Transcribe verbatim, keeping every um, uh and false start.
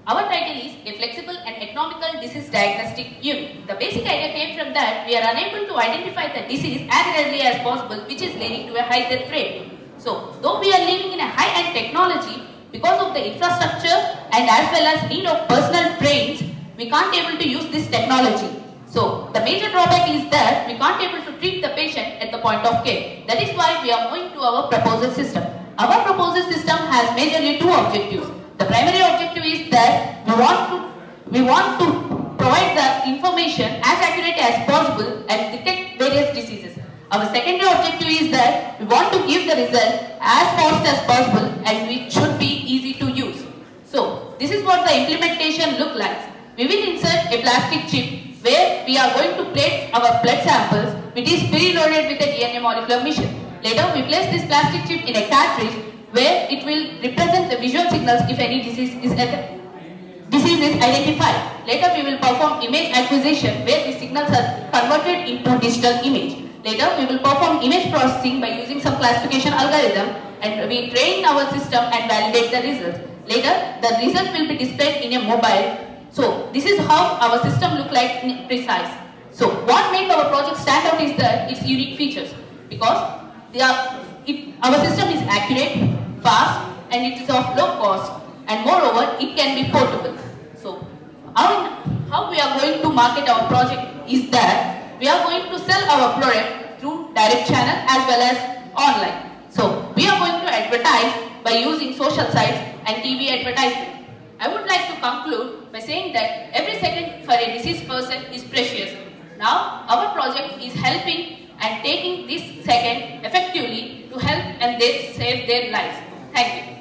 Our title is a flexible and economical disease diagnostic unit. The basic idea came from that we are unable to identify the disease as readily as possible, which is leading to a high death rate. So, though we are living in a high-end technology, because of the infrastructure and as well as need of personal brains, we can't able to use this technology. So, the major drawback is that we can't able to treat the patient at the point of care. That is why we are moving to our proposal system. Our proposal system has majorly two objectives. The primary objective is that we want to we want to provide the information as accurate as possible and detect various diseases. Our secondary objective is that we want to give the result as fast as possible and which should be easy to use. So, this is what the implementation look like. We will insert a plastic chip where we are going to place our blood samples, which is preloaded with a D N A molecular machine. Later, we place this plastic chip in a cartridge where it will represent the visual signals if any disease is, disease is identified. Later, we will perform image acquisition where the signals are converted into digital image. Later, we will perform image processing by using some classification algorithm and we train our system and validate the results. Later, the result will be displayed in a mobile. So, this is how our system look like in precise. So, what makes our project stand out is that its unique features, because they are, it, our system is accurate, fast, and it is of low cost, and moreover, it can be portable. So, how, how we are going to market our project is that we are going to sell our product through direct channel as well as online. So, we are going to advertise by using social sites and T V advertisement. I would like to conclude by saying that every second for a deceased person is precious. Now, our project is helping and taking this second effectively to help and they save their lives. Thank you.